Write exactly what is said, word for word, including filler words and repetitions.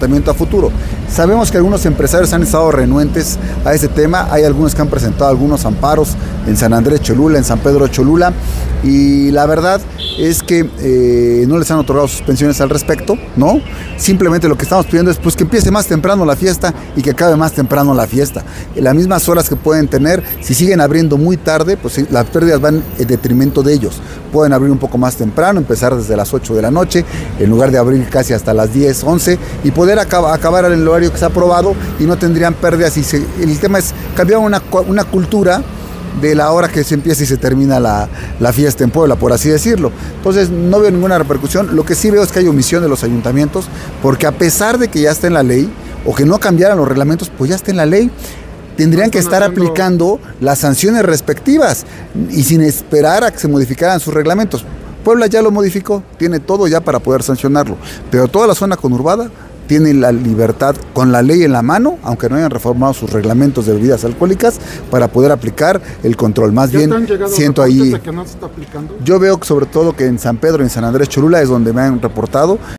comportamiento a futuro. Sabemos que algunos empresarios han estado renuentes a ese tema, hay algunos que han presentado algunos amparos en San Andrés Cholula, en San Pedro Cholula, y la verdad es que eh, no les han otorgado suspensiones al respecto, ¿no? Simplemente lo que estamos pidiendo es pues que empiece más temprano la fiesta y que acabe más temprano la fiesta. En las mismas horas que pueden tener, si siguen abriendo muy tarde, pues las pérdidas van en detrimento de ellos. Pueden abrir un poco más temprano, empezar desde las ocho de la noche, en lugar de abrir casi hasta las diez, once, y poder acaba, acabar en el horario que se ha aprobado y no tendrían pérdidas. Y se, el tema es cambiar una, una cultura de la hora que se empieza y se termina la, la fiesta en Puebla, por así decirlo. Entonces no veo ninguna repercusión. Lo que sí veo es que hay omisión de los ayuntamientos, porque a pesar de que ya está en la ley, o que no cambiaran los reglamentos, pues ya está en la ley. Tendrían que estar aplicando las sanciones respectivas y sin esperar a que se modificaran sus reglamentos. Puebla ya lo modificó, tiene todo ya para poder sancionarlo, pero toda la zona conurbada tiene la libertad, con la ley en la mano, aunque no hayan reformado sus reglamentos de bebidas alcohólicas, para poder aplicar el control. Más bien, siento ahí, de que no se está aplicando. Yo veo que sobre todo que en San Pedro y en San Andrés Cholula es donde me han reportado